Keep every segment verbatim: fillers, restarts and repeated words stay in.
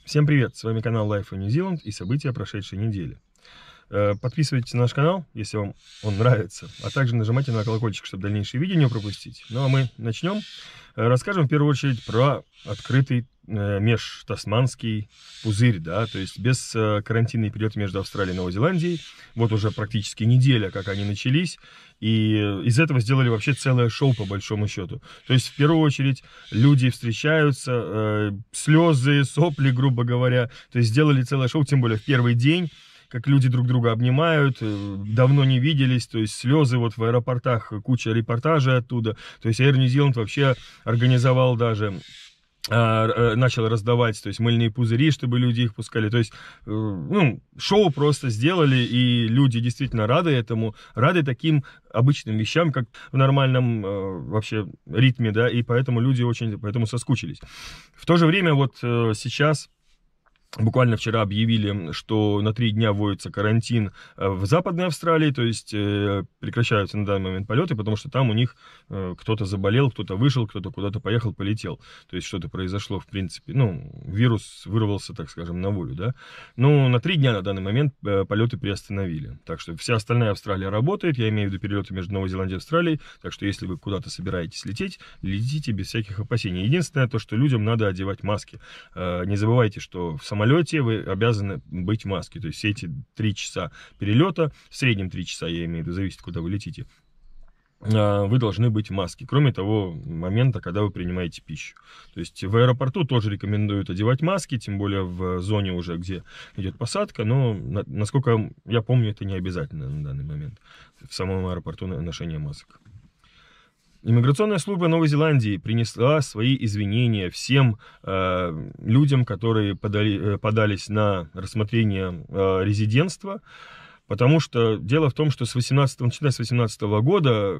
Всем привет, с вами канал Life in New Zealand и события прошедшей недели. Подписывайтесь на наш канал, если вам он нравится, а также нажимайте на колокольчик, чтобы дальнейшие видео не пропустить. Ну а мы начнем. Расскажем в первую очередь про открытый межтасманский пузырь, да, то есть без карантинный период между Австралией и Новой Зеландией. Вот уже практически неделя, как они начались, и из этого сделали вообще целое шоу по большому счету. То есть в первую очередь люди встречаются, э, слезы, сопли, грубо говоря, то есть сделали целое шоу, тем более в первый день, как люди друг друга обнимают, давно не виделись, то есть слезы вот в аэропортах, куча репортажей оттуда. То есть Air New Zealand вообще организовал даже, начал раздавать, то есть мыльные пузыри, чтобы люди их пускали. То есть, ну, шоу просто сделали, и люди действительно рады этому, рады таким обычным вещам, как в нормальном вообще ритме, да, и поэтому люди очень поэтому соскучились. В то же время вот сейчас... Буквально вчера объявили, что на три дня вводится карантин в Западной Австралии, то есть э, прекращаются на данный момент полеты, потому что там у них э, кто-то заболел, кто-то вышел, кто-то куда-то поехал, полетел. То есть что-то произошло, в принципе. Ну, вирус вырвался, так скажем, на волю, да. Ну, на три дня на данный момент э, полеты приостановили. Так что вся остальная Австралия работает, я имею в виду перелеты между Новой Зеландией и Австралией. Так что если вы куда-то собираетесь лететь, летите без всяких опасений. Единственное то, что людям надо одевать маски. Э, не забывайте, что в самолете вы обязаны быть в маске. То есть все эти три часа перелета, в среднем три часа, я имею в виду, зависит, куда вы летите, вы должны быть в маске. Кроме того момента, когда вы принимаете пищу. То есть в аэропорту тоже рекомендуют одевать маски, тем более в зоне уже, где идет посадка, но, насколько я помню, это не обязательно на данный момент. В самом аэропорту ношение масок. Иммиграционная служба Новой Зеландии принесла свои извинения всем э, людям, которые подали, подались на рассмотрение э, резидентства, потому что дело в том, что с восемнадцатого, начиная с восемнадцатого года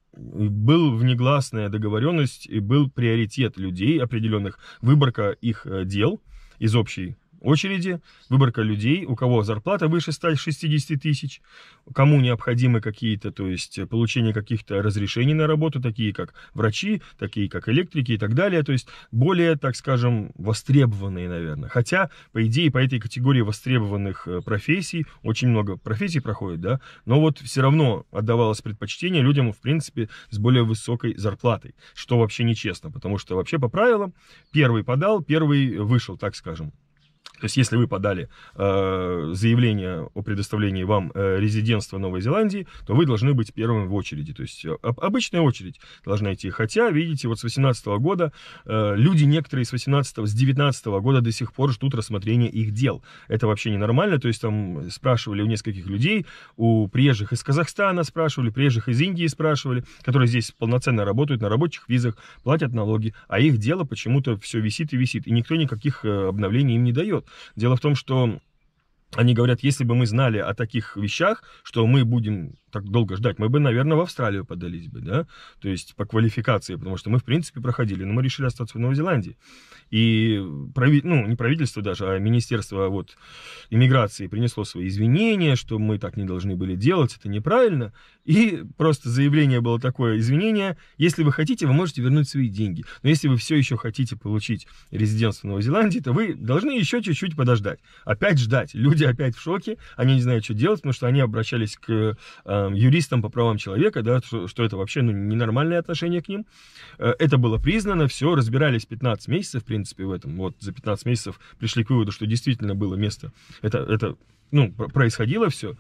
был внегласная договоренность и был приоритет людей определенных, выборка их дел из общей очереди, выборка людей, у кого зарплата выше ста шестидесяти тысяч, кому необходимы какие-то, то есть получение каких-то разрешений на работу, такие как врачи, такие как электрики и так далее, то есть более, так скажем, востребованные, наверное. Хотя, по идее, по этой категории востребованных профессий, очень много профессий проходит, да, но вот все равно отдавалось предпочтение людям, в принципе, с более высокой зарплатой, что вообще нечестно, потому что вообще по правилам первый подал, первый вышел, так скажем. То есть, если вы подали э, заявление о предоставлении вам э, резидентства Новой Зеландии, то вы должны быть первым в очереди. То есть, э, обычная очередь должна идти. Хотя, видите, вот с восемнадцатого года э, люди некоторые с восемнадцатого, с девятнадцатого года до сих пор ждут рассмотрения их дел. Это вообще ненормально. То есть, там спрашивали у нескольких людей, у приезжих из Казахстана спрашивали, приезжих из Индии спрашивали, которые здесь полноценно работают на рабочих визах, платят налоги, а их дело почему-то все висит и висит. И никто никаких э, обновлений им не дает. Дело в том, что они говорят, если бы мы знали о таких вещах, что мы будем так долго ждать, мы бы, наверное, в Австралию подались бы, да, то есть по квалификации, потому что мы, в принципе, проходили, но мы решили остаться в Новой Зеландии. И, прави... ну, не правительство даже, а Министерство вот, иммиграции принесло свои извинения, что мы так не должны были делать, это неправильно, и просто заявление было такое, извинение, если вы хотите, вы можете вернуть свои деньги, но если вы все еще хотите получить резидентство Новой Зеландии, то вы должны еще чуть-чуть подождать, опять ждать. Люди опять в шоке, они не знают, что делать, потому что они обращались к э, юристам по правам человека, да, что, что это вообще ну, ненормальное отношение к ним. Э, это было признано, все, разбирались пятнадцать месяцев, в принципе, в этом. Вот за пятнадцать месяцев пришли к выводу, что действительно было место, это, это ну, происходило все.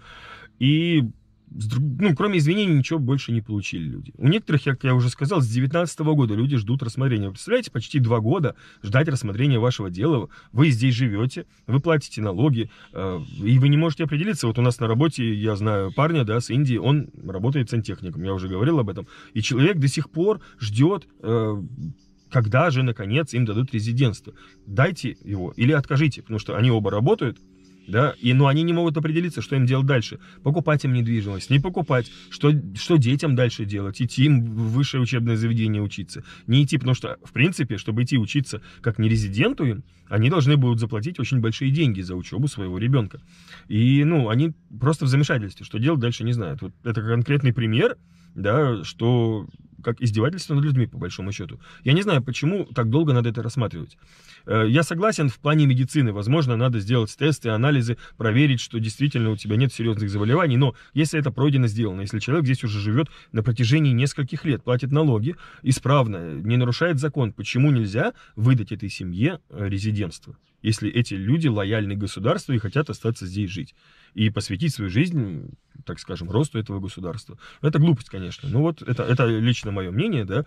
И ну, кроме извинений, ничего больше не получили люди. У некоторых, как я уже сказал, с девятнадцатого года люди ждут рассмотрения. Вы представляете, почти два года ждать рассмотрения вашего дела. Вы здесь живете, вы платите налоги, э, и вы не можете определиться. Вот у нас на работе, я знаю парня, да, с Индии, он работает сантехником, я уже говорил об этом. И человек до сих пор ждет... Э, когда же, наконец, им дадут резидентство. Дайте его или откажите, потому что они оба работают, да, и, но они не могут определиться, что им делать дальше. Покупать им недвижимость, не покупать, что, что детям дальше делать, идти им в высшее учебное заведение учиться, не идти, потому что, в принципе, чтобы идти учиться как нерезиденту им, они должны будут заплатить очень большие деньги за учебу своего ребенка. И, ну, они просто в замешательстве, что делать дальше не знают. Вот это конкретный пример, да, что как издевательство над людьми, по большому счету. Я не знаю, почему так долго надо это рассматривать. Я согласен, в плане медицины, возможно, надо сделать тесты, анализы, проверить, что действительно у тебя нет серьезных заболеваний, но если это пройдено, сделано, если человек здесь уже живет на протяжении нескольких лет, платит налоги, исправно, не нарушает закон, почему нельзя выдать этой семье резидентство, если эти люди лояльны государству и хотят остаться здесь жить? И посвятить свою жизнь, так скажем, росту этого государства. Это глупость, конечно. Ну вот это, это лично мое мнение, да,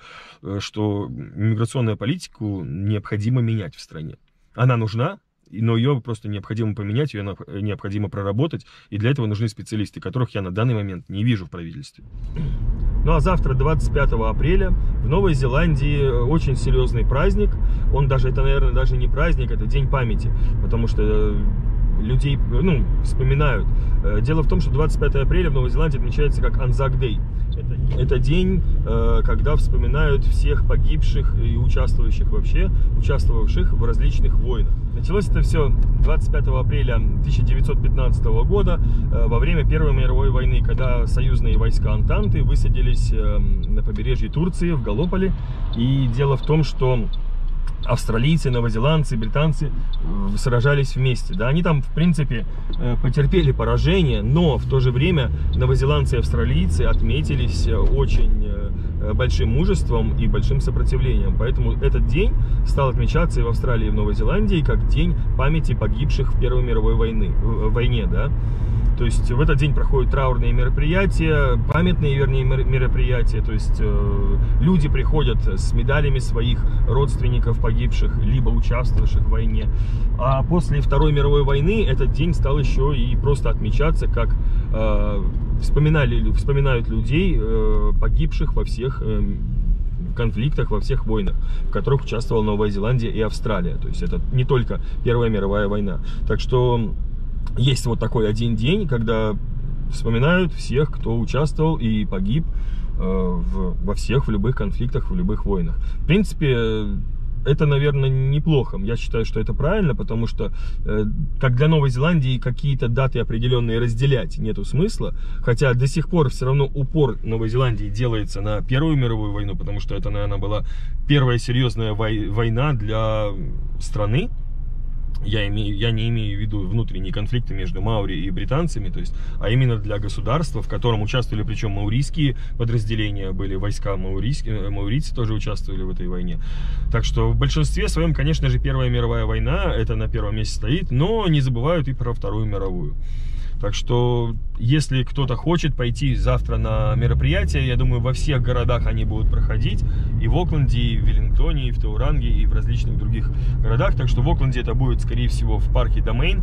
что миграционную политику необходимо менять в стране. Она нужна, но ее просто необходимо поменять, ее необходимо проработать. И для этого нужны специалисты, которых я на данный момент не вижу в правительстве. Ну а завтра, двадцать пятого апреля, в Новой Зеландии очень серьезный праздник. Он даже, это, наверное, даже не праздник, это День памяти, потому что людей, ну, вспоминают. Дело в том, что двадцать пятого апреля в Новой Зеландии отмечается как Anzac Day. Это, это день, когда вспоминают всех погибших и участвующих вообще, участвовавших в различных войнах. Началось это все двадцать пятого апреля тысяча девятьсот пятнадцатого года, во время Первой мировой войны, когда союзные войска Антанты высадились на побережье Турции, в Галлополи. И дело в том, что австралийцы, новозеландцы, британцы сражались вместе. Да, они там, в принципе, потерпели поражение, но в то же время новозеландцы и австралийцы отметились очень большим мужеством и большим сопротивлением. Поэтому этот день стал отмечаться и в Австралии, и в Новой Зеландии как день памяти погибших в Первой мировой войны, в войне. Да? То есть в этот день проходят траурные мероприятия, памятные, вернее, мероприятия. То есть э, люди приходят с медалями своих родственников погибших, либо участвовавших в войне. А после Второй мировой войны этот день стал еще и просто отмечаться, как э, вспоминали, вспоминают людей, э, погибших во всех э, конфликтах, во всех войнах, в которых участвовала Новая Зеландия и Австралия. То есть это не только Первая мировая война. Так что есть вот такой один день, когда вспоминают всех, кто участвовал и погиб э, в, во всех, в любых конфликтах, в любых войнах. В принципе, это, наверное, неплохо. Я считаю, что это правильно, потому что, э, как для Новой Зеландии, какие-то даты определенные разделять нету смысла. Хотя до сих пор все равно упор Новой Зеландии делается на Первую мировую войну, потому что это, наверное, была первая серьезная вой- война для страны. Я, имею, я не имею в виду внутренние конфликты между маори и британцами, то есть, а именно для государства, в котором участвовали, причем маурийские подразделения, были войска маурийские, маурийцы тоже участвовали в этой войне. Так что в большинстве своем, конечно же, Первая мировая война, это на первом месте стоит, но не забывают и про Вторую мировую. Так что, если кто-то хочет пойти завтра на мероприятие, я думаю, во всех городах они будут проходить. И в Окленде, и в Веллингтоне, и в Тауранге, и в различных других городах. Так что в Окленде это будет, скорее всего, в парке Домейн,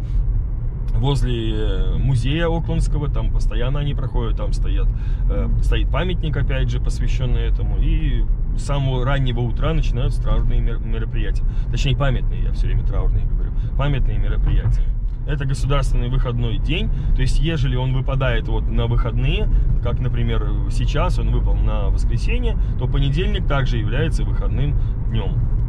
возле музея Оклендского. Там постоянно они проходят, там стоят, э, стоит памятник, опять же, посвященный этому. И с самого раннего утра начинаются траурные мероприятия. Точнее, памятные, я все время траурные говорю. Памятные мероприятия. Это государственный выходной день, то есть ежели он выпадает вот на выходные, как, например, сейчас он выпал на воскресенье, то понедельник также является выходным днем.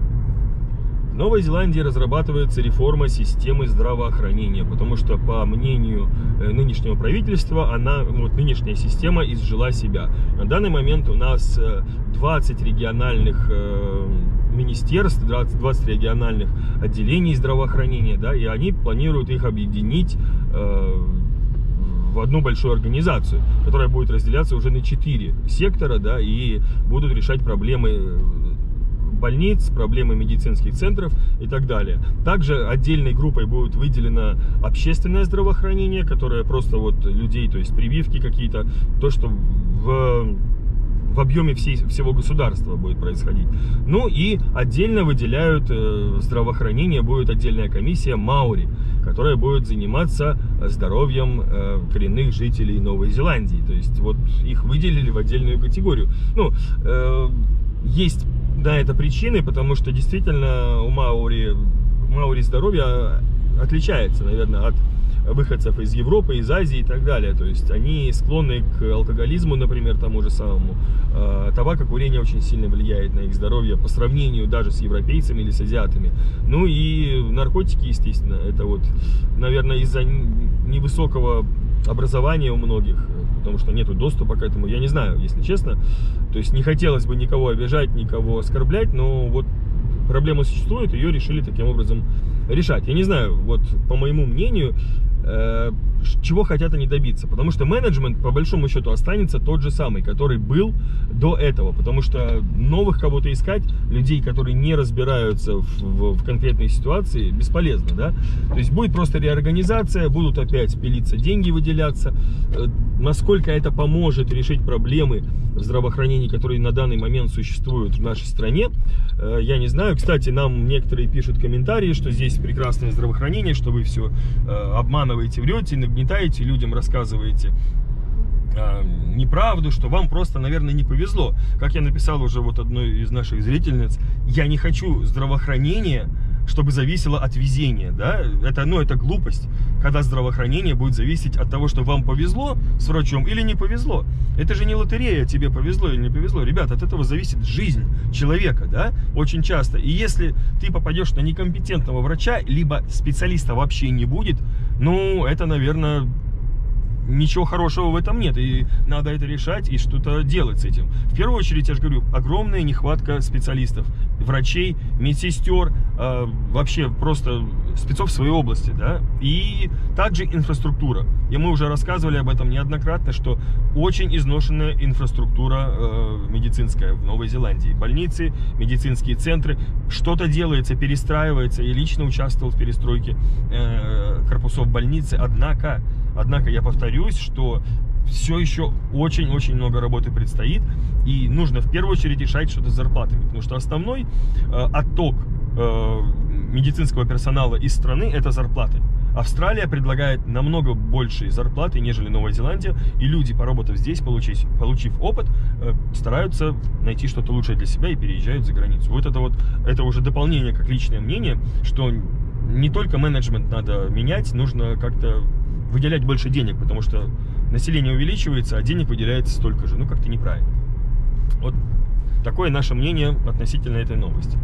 В Новой Зеландии разрабатывается реформа системы здравоохранения, потому что, по мнению нынешнего правительства, она, вот, нынешняя система изжила себя. На данный момент у нас двадцать региональных министерств, двадцать региональных отделений здравоохранения, да, и они планируют их объединить э, в одну большую организацию, которая будет разделяться уже на четыре сектора, да, и будут решать проблемы больниц, проблемы медицинских центров и так далее. Также отдельной группой будет выделено общественное здравоохранение, которое просто вот людей, то есть прививки какие-то, то, что в в объеме всей, всего государства будет происходить. Ну и отдельно выделяют э, здравоохранение, будет отдельная комиссия Маори, которая будет заниматься здоровьем э, коренных жителей Новой Зеландии. То есть вот их выделили в отдельную категорию. Ну, э, есть на это причины, потому что действительно у Маори, Маори здоровье отличается, наверное, от выходцев из Европы, из Азии и так далее. То есть они склонны к алкоголизму, например, тому же самому. Табакокурение очень сильно влияет на их здоровье по сравнению даже с европейцами или с азиатами. Ну и наркотики, естественно, это вот, наверное, из-за невысокого образования у многих, потому что нету доступа к этому, я не знаю, если честно. То есть не хотелось бы никого обижать, никого оскорблять, но вот проблема существует, ее решили таким образом решать. Я не знаю, вот по моему мнению, э, чего хотят они добиться, потому что менеджмент по большому счету останется тот же самый, который был до этого, потому что новых кого-то искать, людей, которые не разбираются в, в, в конкретной ситуации, бесполезно, да, то есть будет просто реорганизация, будут опять пилиться деньги, выделяться. Насколько это поможет решить проблемы в здравоохранении, которые на данный момент существуют в нашей стране, я не знаю. Кстати, нам некоторые пишут комментарии, что здесь прекрасное здравоохранение, что вы все обманываете, врете, нагнетаете, людям рассказываете неправду, что вам просто, наверное, не повезло. Как я написал уже вот одной из наших зрительниц, я не хочу здравоохранения, чтобы зависело от везения, да, это, ну, это глупость, когда здравоохранение будет зависеть от того, что вам повезло с врачом или не повезло. Это же не лотерея, тебе повезло или не повезло. Ребят, от этого зависит жизнь человека, да, очень часто. И если ты попадешь на некомпетентного врача, либо специалиста вообще не будет, ну, это, наверное, ничего хорошего в этом нет, и надо это решать и что-то делать с этим. В первую очередь, я же говорю, огромная нехватка специалистов, врачей, медсестер, э, вообще просто спецов в своей области, да, и также инфраструктура. И мы уже рассказывали об этом неоднократно, что очень изношенная инфраструктура э, медицинская в Новой Зеландии. Больницы, медицинские центры, что-то делается, перестраивается. Я лично участвовал в перестройке э, корпусов больницы, однако, однако я повторюсь, что все еще очень-очень много работы предстоит, и нужно в первую очередь решать что-то с зарплатами, потому что основной э, отток э, медицинского персонала из страны — это зарплаты. Австралия предлагает намного большие зарплаты, нежели Новая Зеландия, и люди, поработав здесь, получив, получив опыт, э, стараются найти что-то лучшее для себя и переезжают за границу. Вот это вот, это уже дополнение, как личное мнение, что не только менеджмент надо менять, нужно как-то выделять больше денег, потому что население увеличивается, а денег выделяется столько же. Ну, как-то неправильно. Вот такое наше мнение относительно этой новости.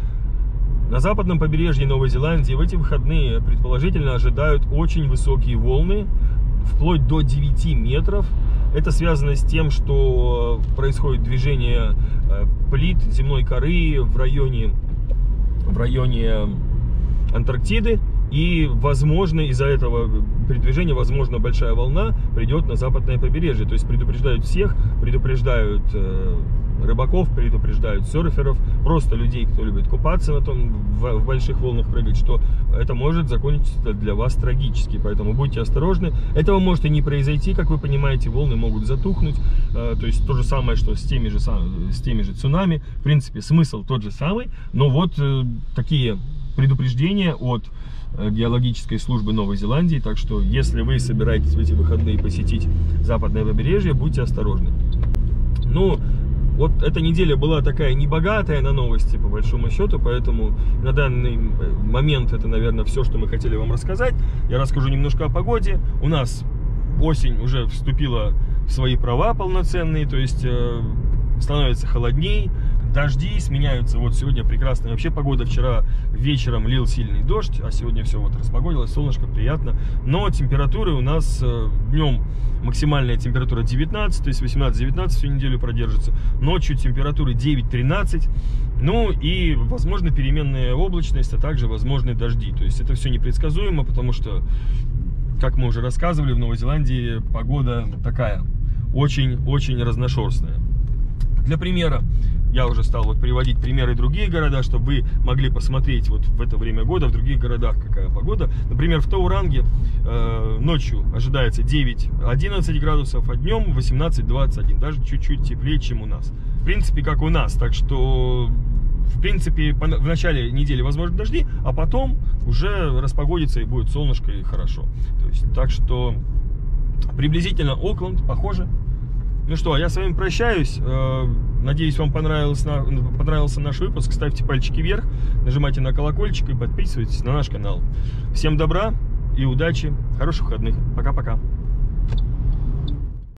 На западном побережье Новой Зеландии в эти выходные предположительно ожидают очень высокие волны, вплоть до девяти метров. Это связано с тем, что происходит движение плит земной коры в районе, в районе Антарктиды. И, возможно, из-за этого передвижения, возможно, большая волна придет на западное побережье. То есть предупреждают всех, предупреждают э, рыбаков, предупреждают серферов, просто людей, кто любит купаться на том, в, в больших волнах прыгать, что это может закончиться для вас трагически. Поэтому будьте осторожны. Этого может и не произойти, как вы понимаете, волны могут затухнуть. Э, то есть то же самое, что с теми же, с теми же цунами. В принципе, смысл тот же самый. Но вот э, такие предупреждения от геологической службы Новой Зеландии. Так что, если вы собираетесь в эти выходные посетить западное побережье, будьте осторожны. Ну, вот эта неделя была такая небогатая на новости, по большому счету, поэтому на данный момент это, наверное, все, что мы хотели вам рассказать. Я расскажу немножко о погоде. У нас осень уже вступила в свои права полноценные, то есть э, становится холодней. Дожди сменяются. Вот сегодня прекрасная вообще погода. Вчера вечером лил сильный дождь, а сегодня все вот распогодилось, солнышко, приятно. Но температуры у нас э, днем максимальная температура девятнадцать, то есть восемнадцать-девятнадцать всю неделю продержится. Ночью температуры девять-тринадцать. Ну и, возможно, переменная облачность, а также возможны дожди. То есть это все непредсказуемо, потому что, как мы уже рассказывали, в Новой Зеландии погода такая очень-очень разношерстная. Для примера, я уже стал вот приводить примеры другие города, чтобы вы могли посмотреть вот в это время года в других городах какая погода. Например, в Тауранге э, ночью ожидается девять-одиннадцать градусов, а днем восемнадцать-двадцать один, даже чуть-чуть теплее, чем у нас. В принципе, как у нас, так что, в принципе, в начале недели возможны дожди, а потом уже распогодится и будет солнышко и хорошо. То есть, так что приблизительно Окленд похоже. Ну что, я с вами прощаюсь. Надеюсь, вам понравился, понравился наш выпуск. Ставьте пальчики вверх, нажимайте на колокольчик и подписывайтесь на наш канал. Всем добра и удачи, хороших выходных. Пока-пока.